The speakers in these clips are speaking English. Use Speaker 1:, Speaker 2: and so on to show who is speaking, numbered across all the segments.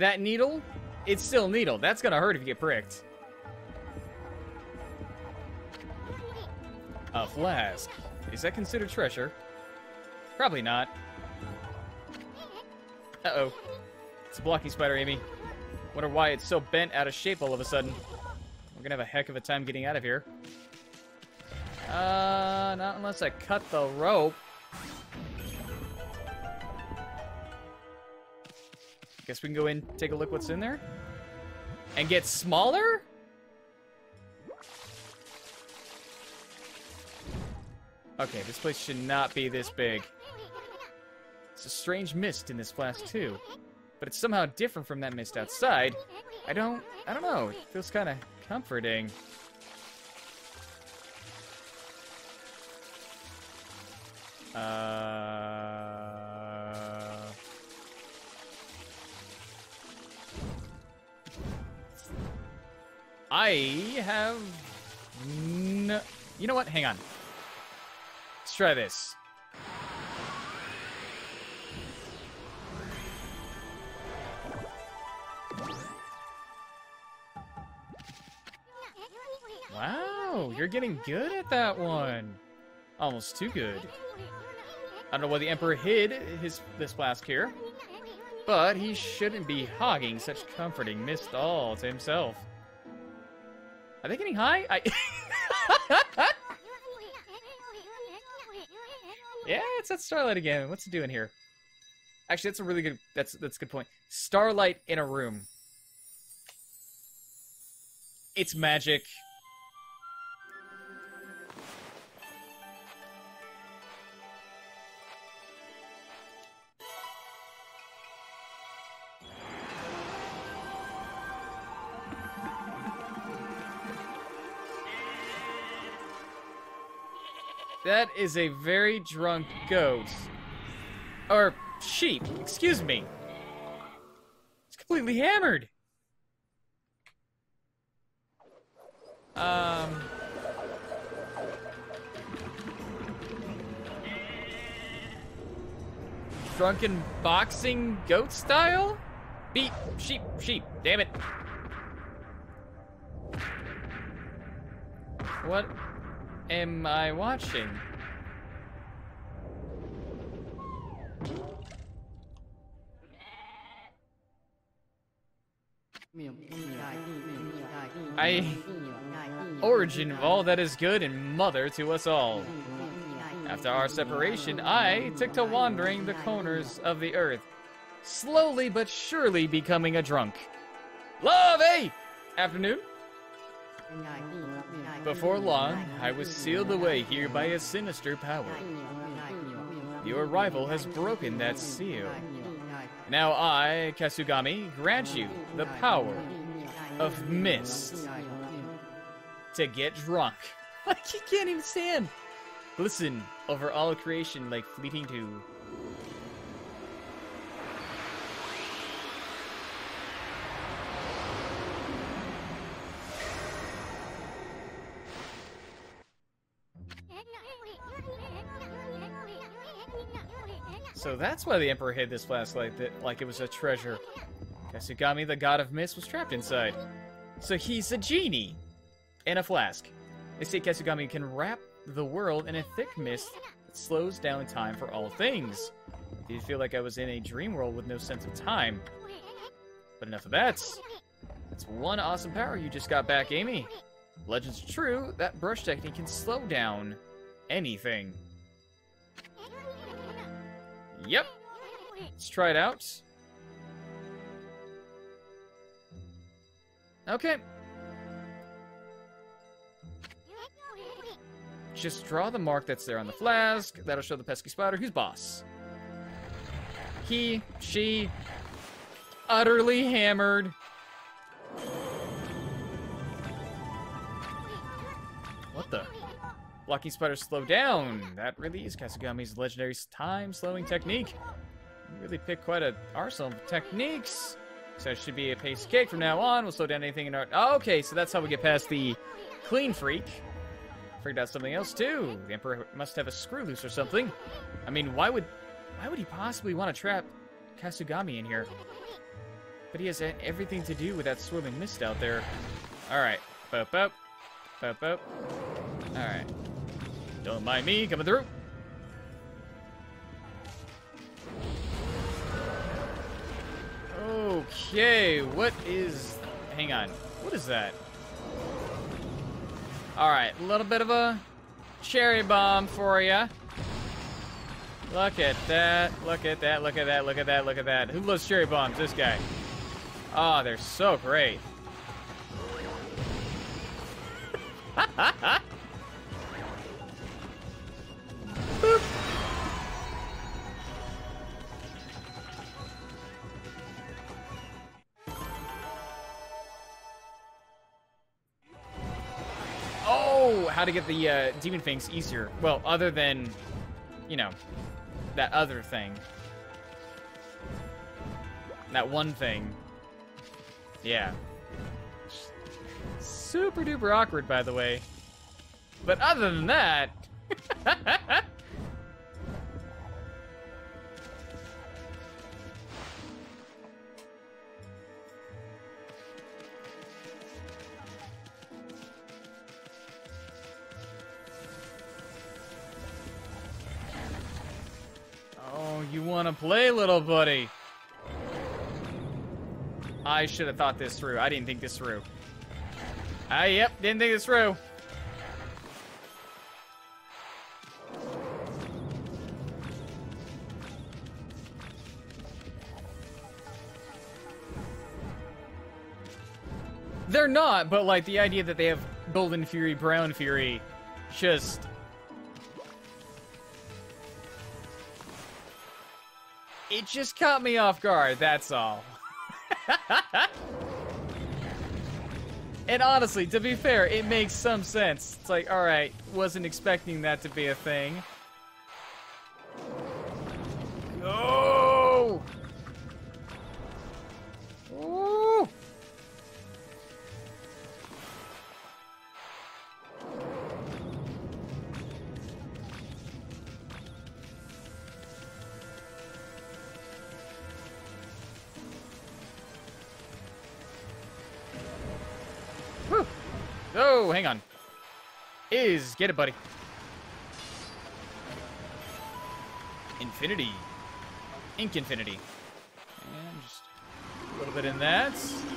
Speaker 1: that needle, it's still a needle. That's gonna hurt if you get pricked. A flask. Is that considered treasure? Probably not. Uh-oh. It's a blocky spider, Amy. Wonder why it's so bent out of shape all of a sudden. We're gonna have a heck of a time getting out of here. Not unless I cut the rope. Guess we can go in, take a look what's in there. And get smaller? Okay, this place should not be this big. It's a strange mist in this flask too. But it's somehow different from that mist outside. I don't know. It feels kind of comforting. I have no... You know what? Hang on. Let's try this. Wow, you're getting good at that one. Almost too good. I don't know why the Emperor hid this flask here, but he shouldn't be hogging such comforting mist all to himself. Are they getting high? Yeah, it's that Starlight again. What's it doing here? Actually, that's a really good. That's a good point. Starlight in a room. It's magic. That is a very drunk goat. Or sheep, excuse me. It's completely hammered. Drunken boxing goat style? Beat, sheep, damn it. What am I watching? Origin of all that is good and mother to us all. After our separation, I took to wandering the corners of the earth, slowly but surely becoming a drunk. Love, hey! Afternoon? Before long, I was sealed away here by a sinister power. Your rival has broken that seal. Now I, Kasugami, grant you the power of mist to get drunk. Like he can't even stand. Listen over all creation like fleeting dew. So that's why the Emperor hid this flask like it was a treasure. Kasugami, the god of mist, was trapped inside. So he's a genie in a flask. They say Kasugami can wrap the world in a thick mist that slows down time for all things. Did feel like I was in a dream world with no sense of time. But enough of that. That's one awesome power you just got back, Amy. Legend's true, that brush technique can slow down anything. Yep. Let's try it out. Okay. Just draw the mark that's there on the flask. That'll show the pesky spider who's boss. He, she, utterly hammered. What the? Blocking spiders slow down. That really is Kasugami's legendary time-slowing technique. You really picked quite an arsenal of techniques. So it should be a pace cake from now on. We'll slow down anything in our... Oh, okay, so that's how we get past the clean freak. Figured out something else, too. The Emperor must have a screw loose or something. I mean, why would he possibly want to trap Kasugami in here? But he has everything to do with that swirling mist out there. Alright. Bop, bop. Bop, bop. Alright. Don't mind me coming through. Okay, what is... Hang on. What is that? Alright, a little bit of a cherry bomb for ya. Look at that. Look at that. Look at that. Look at that. Look at that. Who loves cherry bombs? This guy. Oh, they're so great. Boop. Oh, how to get the demon fangs easier. Well, other than, you know, that other thing. That one thing. Yeah. Super duper awkward, by the way. But other than that... Oh, you want to play, little buddy? I should have thought this through. I didn't think this through. Yep, didn't think this through. They're not, but like the idea that they have Golden Fury, Brown Fury, just... It just caught me off guard, that's all. And honestly, to be fair, it makes some sense. It's like, alright, wasn't expecting that to be a thing. Oh! Ooh! Whew. Oh, hang on. Get it, buddy. Infinity. Ink Infinity. And just a little bit in that.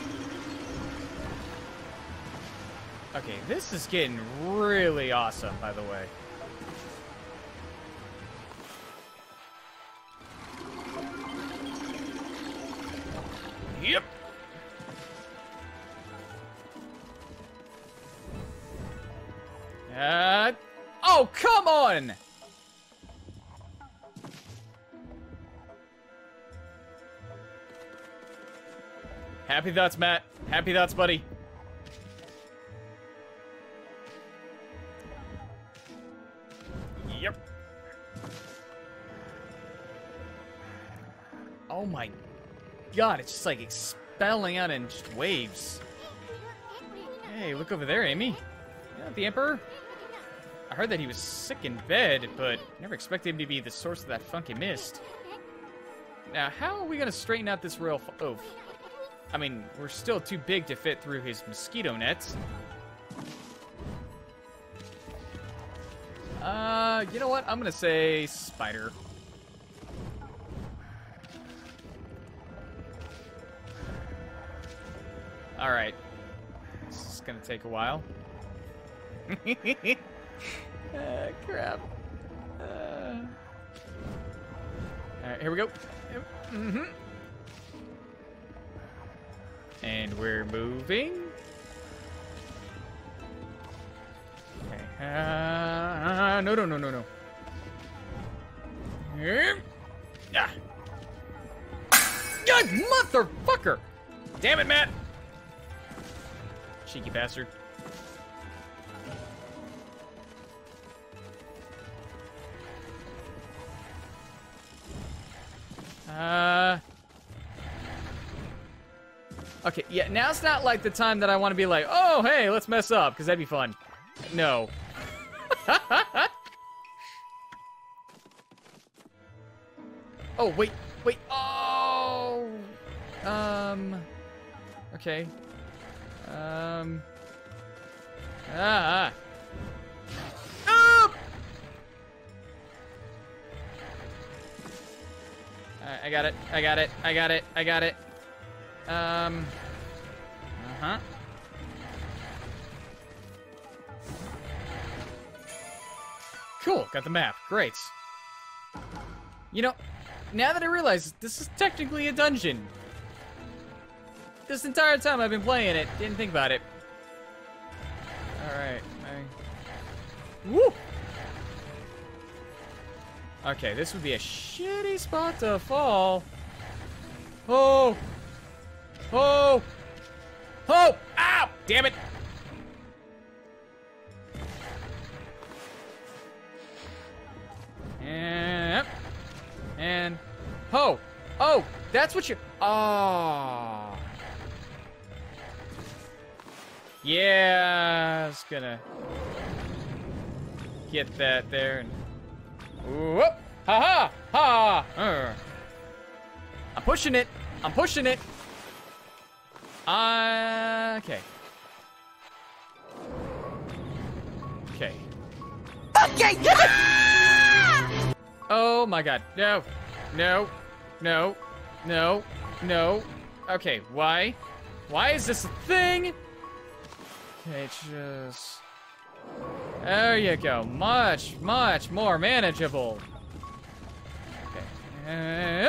Speaker 1: Okay, this is getting really awesome, by the way. Yep. Oh, come on! Happy thoughts, Matt. Happy thoughts, buddy. Yep. Oh my god, it's just like expelling out in just waves. Hey, look over there, Amy. Yeah, the Emperor. I heard that he was sick in bed, but never expected him to be the source of that funky mist. Now, how are we gonna straighten out this royal oaf? I mean, we're still too big to fit through his mosquito nets. You know what? I'm gonna say spider. Alright. This is gonna take a while. Crap. Alright, here we go. Mm-hmm. And we're moving. Okay. No. Yeah. God, motherfucker! Damn it, Matt! Cheeky bastard. Okay, yeah, now's not like the time that I want to be like, oh, hey, let's mess up, because that'd be fun. No. Oh, wait. Oh! Okay. Ah! Alright, I got it. I got it. I got it. I got it. Uh-huh. Cool. Got the map. Great. You know, now that I realize this is technically a dungeon. This entire time I've been playing it, didn't think about it. Alright. Woo! Okay, this would be a shitty spot to fall. Oh! Oh! Oh! Ow! Damn it! And ho! Oh! That's what you. Oh! Yeah, I was gonna get that there and. Whoop! Ha ha! Ha! I'm pushing it. I'm pushing it. Okay. Okay. Okay. Oh my god. No. No. No. No. No. Okay, why? Why is this a thing? Okay, just... There you go. Much, much more manageable. Okay.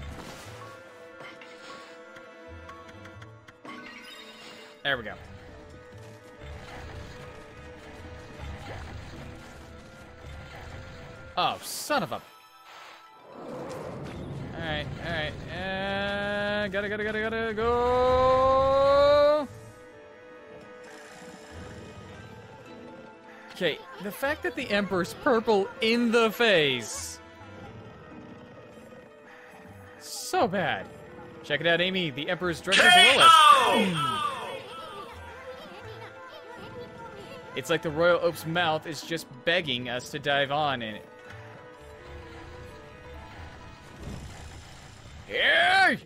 Speaker 1: There we go. Oh, son of a... Alright, alright. Gotta go! Okay, the fact that the Emperor's purple in the face. So bad. Check it out, Amy. The Emperor's directly below us. It's like the Royal Oak's mouth is just begging us to dive on in it. Hey!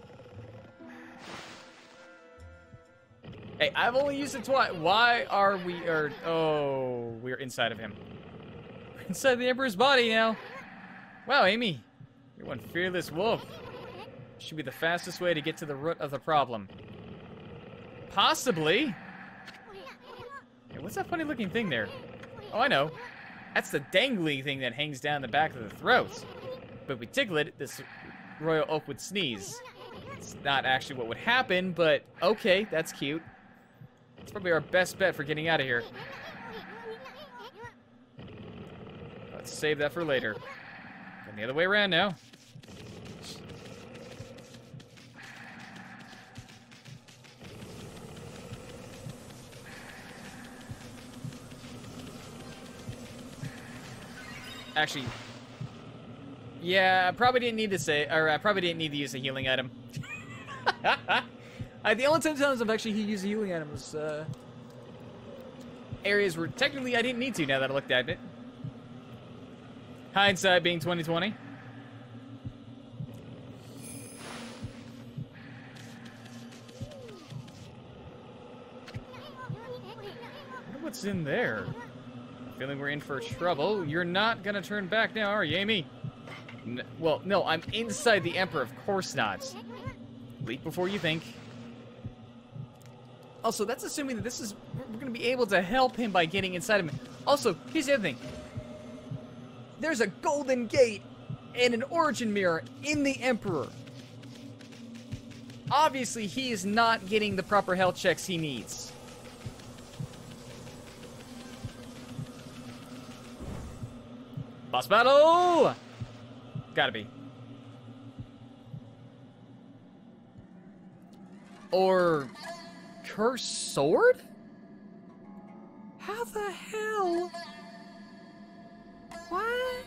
Speaker 1: Hey, I've only used it twice. Why are we, oh, we're inside of him. We're inside the Emperor's body now. Wow, Amy, you're one fearless wolf. Should be the fastest way to get to the root of the problem. Possibly. Hey, what's that funny looking thing there? Oh, I know. That's the dangly thing that hangs down the back of the throat. But if we tickle it, this Royal Oak would sneeze. It's not actually what would happen, but okay, that's cute. It's probably our best bet for getting out of here. Let's save that for later. Going the other way around now. Actually, yeah, I probably didn't need to say, or I probably didn't need to use a healing item. The only times I've actually used a healing item was areas where technically I didn't need to. Now that I looked at it, hindsight being 20/20. What's in there? Feeling we're in for trouble. You're not gonna turn back now, are you, Amy? Well, no, I'm inside the Emperor. Of course not. Leap before you think. Also, that's assuming that this is... We're gonna be able to help him by getting inside of him. Also, here's the other thing. There's a golden gate and an origin mirror in the Emperor. Obviously, he is not getting the proper health checks he needs. Boss battle! Gotta be. Or... Cursed sword? How the hell? What?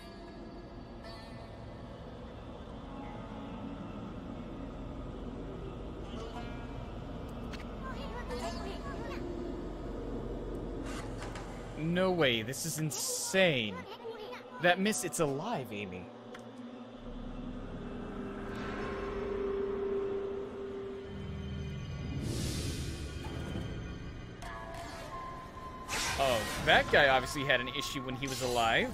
Speaker 1: No way, this is insane. That miss, it's alive, Amy. Oh, that guy obviously had an issue when he was alive.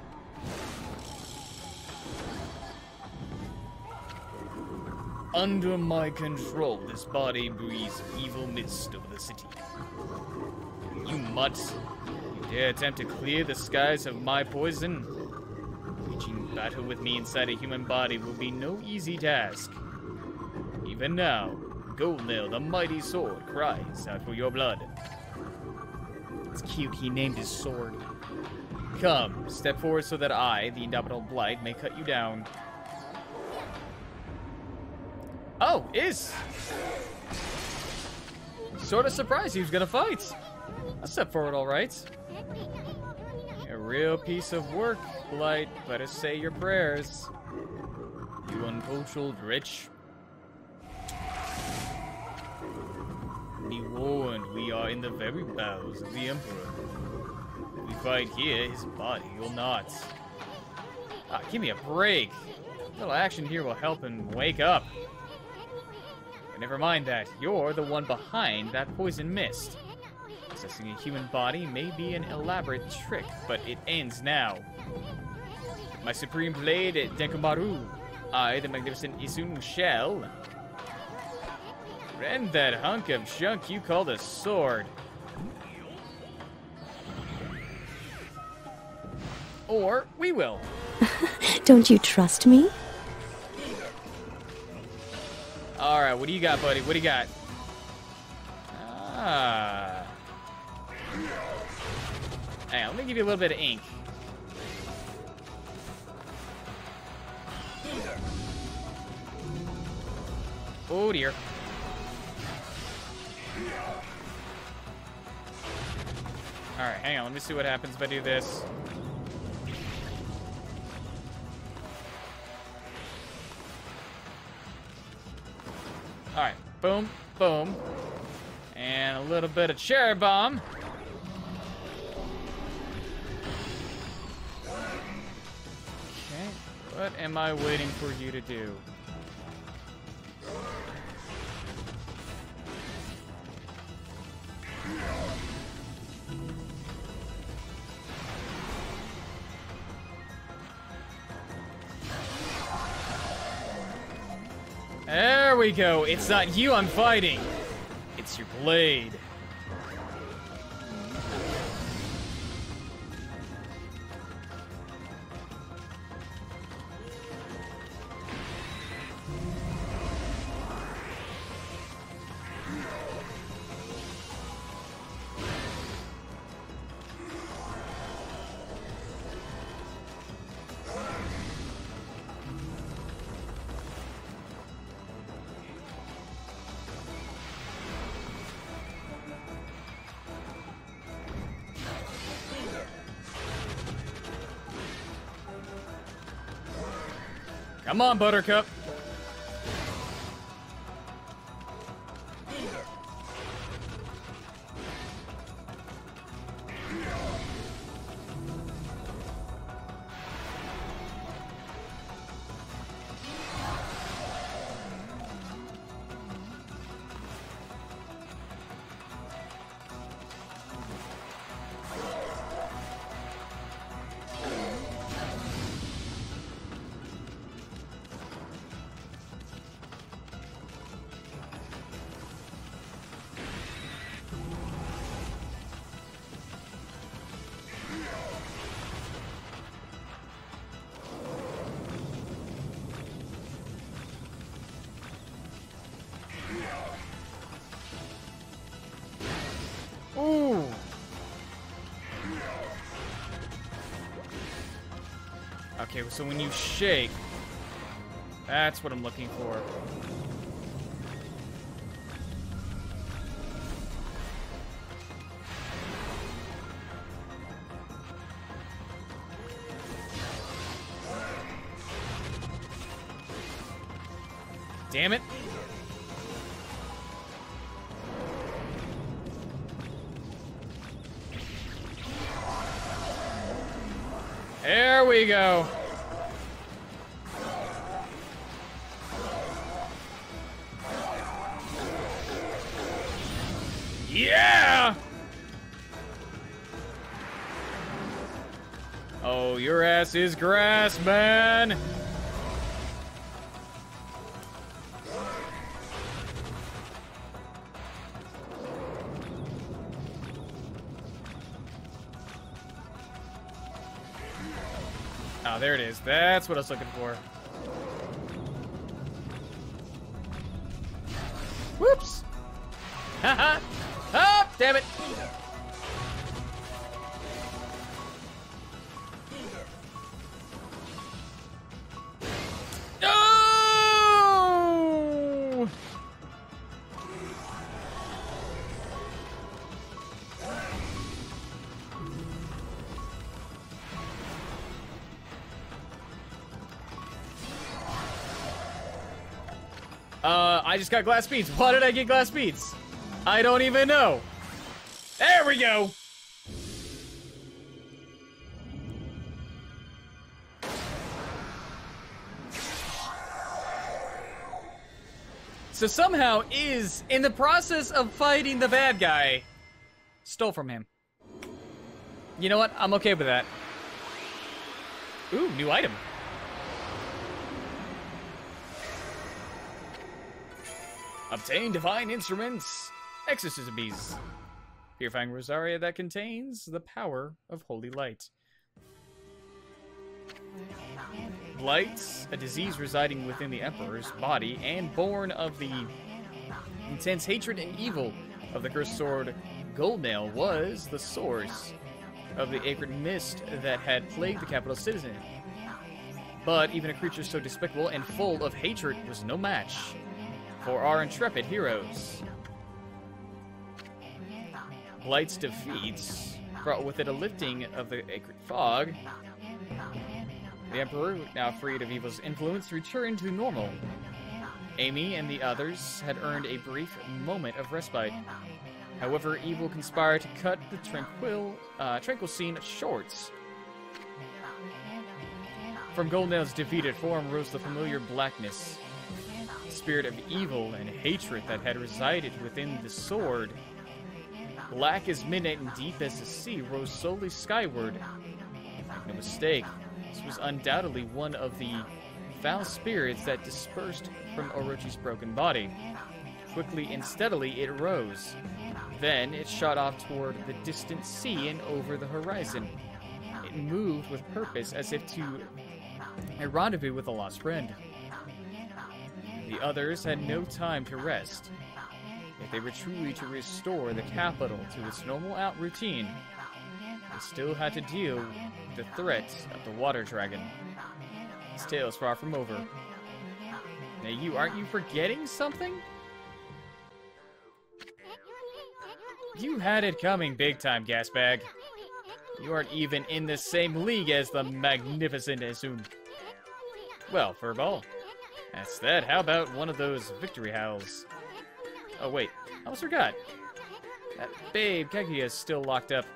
Speaker 1: Under my control, this body breathes evil mist over the city. You mutt, you dare attempt to clear the skies of my poison? Reaching battle with me inside a human body will be no easy task. Even now, Goldnail, the mighty sword, cries out for your blood. It's cute, he named his sword. Come, step forward so that I, the Indomitable Blight, may cut you down. Oh, is sort of surprised he was gonna fight. I'll step forward, all right. A real piece of work, Blight. Better say your prayers. You uncultured wretch. Be warned, we are in the very bowels of the Emperor. If we fight here, his body will not. Ah, give me a break. A little action here will help him wake up. But never mind that. You're the one behind that poison mist. Possessing a human body may be an elaborate trick, but it ends now. My supreme blade, Denkumaru. I, the magnificent Izunu, shall rend that hunk of junk you called a sword. Or we will.
Speaker 2: Don't you trust me?
Speaker 1: Alright, what do you got, buddy? What do you got? Ah. Hey, let me give you a little bit of ink. Oh dear. Alright, hang on, let me see what happens if I do this. Alright, boom, boom. And a little bit of cherry bomb. Okay, what am I waiting for you to do? There we go. It's not you I'm fighting. It's your blade. Come on, Buttercup. Ooh. Okay, so when you shake, that's what I'm looking for. Damn it. There we go. Yeah! Oh, your ass is grass, man! Oh, there it is. That's what I was looking for. Whoops! Haha! Oh, damn it! No! I just got glass beads. Why did I get glass beads? I don't even know. There we go. So somehow is in the process of fighting the bad guy, stole from him. You know what? I'm okay with that. Ooh, new item. Obtain divine instruments, exorcism bees. Purifying rosaria that contains the power of holy light. Blight, a disease residing within the Emperor's body and born of the intense hatred and evil of the cursed sword Goldnail, was the source of the acrid mist that had plagued the capital citizen. But even a creature so despicable and full of hatred was no match for our intrepid heroes. Blight's defeats brought with it a lifting of the acrid fog. The Emperor, now freed of evil's influence, returned to normal. Amy and the others had earned a brief moment of respite. However, evil conspired to cut the tranquil scene short. From Goldnail's defeated form rose the familiar blackness. The spirit of evil and hatred that had resided within the sword. Black as midnight and deep as the sea rose slowly skyward. Make no mistake, this was undoubtedly one of the foul spirits that dispersed from Orochi's broken body. Quickly and steadily it rose. Then it shot off toward the distant sea and over the horizon. It moved with purpose as if to a rendezvous with a lost friend. The others had no time to rest. If they were truly to restore the capital to its normal routine, they still had to deal with the threat of the water dragon. His tale is far from over. Now aren't you forgetting something? You had it coming big time, Gasbag. You aren't even in the same league as the magnificent Izum. Well, Furball, that's that. How about one of those victory howls? Oh wait, I almost forgot. That babe Kaguya is still locked up.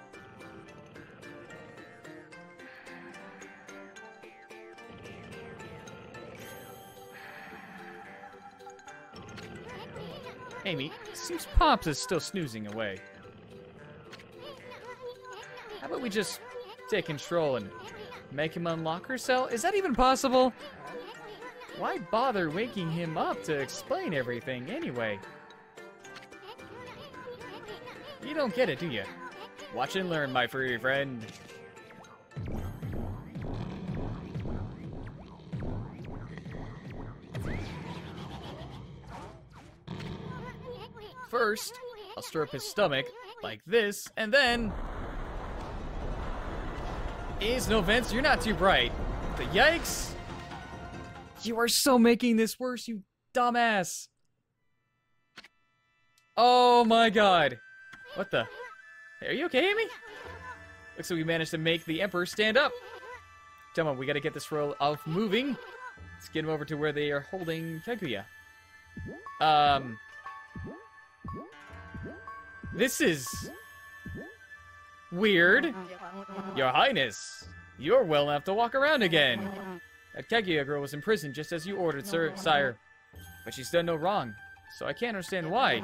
Speaker 1: Amy, seems Pops is still snoozing away. How about we just take control and make him unlock her cell? Is that even possible? Why bother waking him up to explain everything anyway? You don't get it, do you? Watch and learn, my furry friend. First, I'll stir up his stomach, like this, and then... No, Vince, you're not too bright. The yikes! You are so making this worse, you dumbass! Oh my god! What the? Hey, are you okay, Amy? Looks like we managed to make the Emperor stand up. Come on, we gotta get this roll off moving. Let's get him over to where they are holding Kaguya. This is... weird. Your Highness, you're well enough to walk around again. That Kaguya girl was imprisoned just as you ordered, sire. But she's done no wrong, so I can't understand why.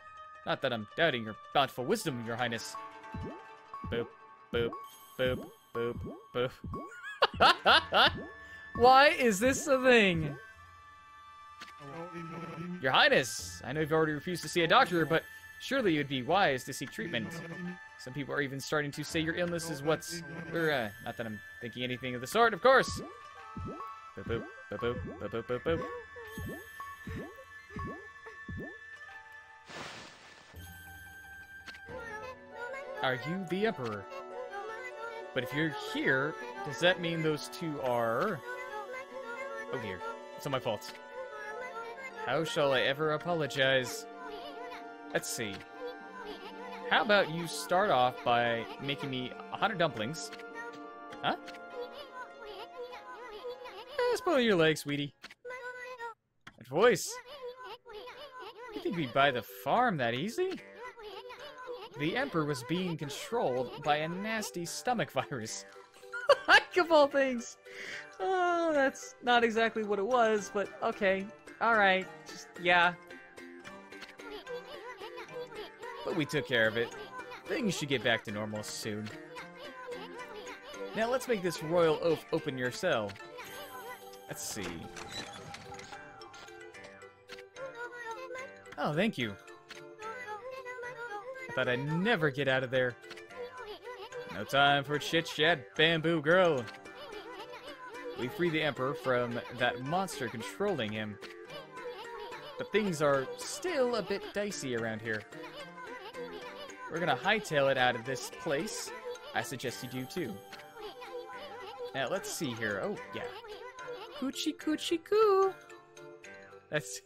Speaker 1: Not that I'm doubting your bountiful wisdom, Your Highness. Boop, boop, boop, boop, boop. Why is this a thing? Your Highness, I know you've already refused to see a doctor, but surely it would be wise to seek treatment. Some people are even starting to say your illness is what's... not that I'm thinking anything of the sort, of course. Boop, boop, boop, boop, boop, boop, boop, boop. Are you the Emperor? But if you're here, does that mean those two are... Oh dear, it's all my fault. How shall I ever apologize? Let's see. How about you start off by making me 100 dumplings? Huh? Spoil your leg, sweetie. That voice. You think we'd buy the farm that easy? The Emperor was being controlled by a nasty stomach virus. Like, of all things. Oh, that's not exactly what it was, but okay. Alright. Just, yeah. But we took care of it. Things should get back to normal soon. Now let's make this royal oaf open your cell. Let's see. Oh, thank you. I thought I'd never get out of there. No time for chit-chat, bamboo girl. We freed the Emperor from that monster controlling him. But things are still a bit dicey around here. We're gonna hightail it out of this place. I suggest you do too. Now, let's see here. Oh, yeah. Coochie coochie coo. That's...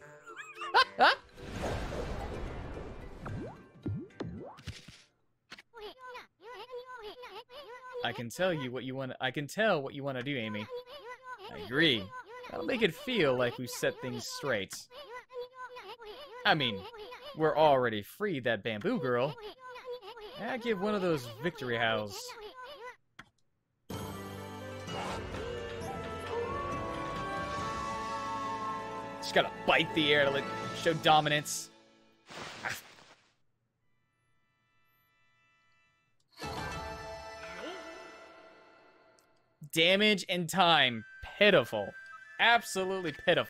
Speaker 1: I can tell what you want to do, Amy. I agree. That'll make it feel like we set things straight. I mean, we're already freed that bamboo girl. I give one of those victory howls. Just gotta bite the air to show dominance. Damage and time. Pitiful. Absolutely pitiful.